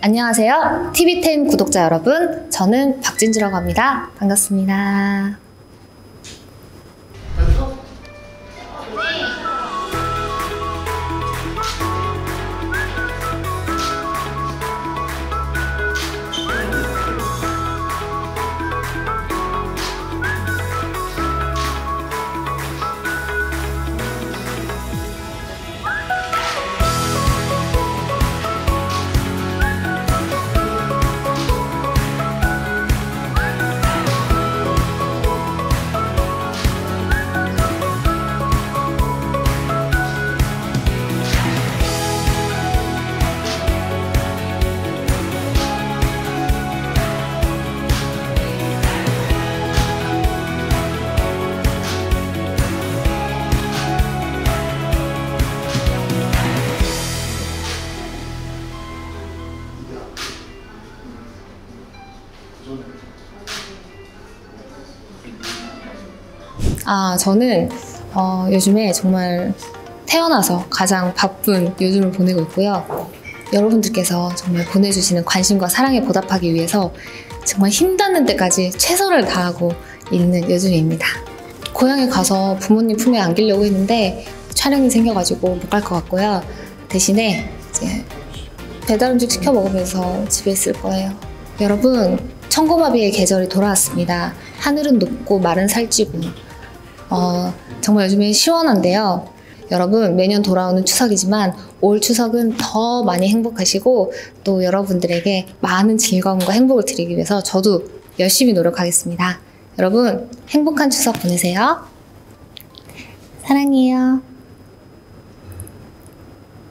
안녕하세요. TV10 구독자 여러분, 저는 박진주라고 합니다. 반갑습니다. 저는 요즘에 정말 태어나서 가장 바쁜 요즘을 보내고 있고요. 여러분들께서 정말 보내주시는 관심과 사랑에 보답하기 위해서 정말 힘닿는 데까지 최선을 다하고 있는 요즘입니다. 고향에 가서 부모님 품에 안기려고 했는데 촬영이 생겨가지고 못 갈 것 같고요. 대신에 이제 배달 음식 시켜 먹으면서 집에 있을 거예요. 여러분, 청고마비의 계절이 돌아왔습니다. 하늘은 높고 마른 살찌고 정말 요즘에 시원한데요. 여러분, 매년 돌아오는 추석이지만 올 추석은 더 많이 행복하시고 또 여러분들에게 많은 즐거움과 행복을 드리기 위해서 저도 열심히 노력하겠습니다. 여러분, 행복한 추석 보내세요. 사랑해요.